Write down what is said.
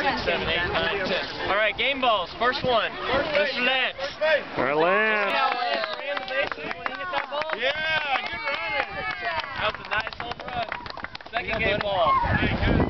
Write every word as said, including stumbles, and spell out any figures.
six, seven, eight, nine, ten. All right, game balls. First one. Mister Lance. All right, Lance. Yeah, good running. That was a nice home run. Second game ball.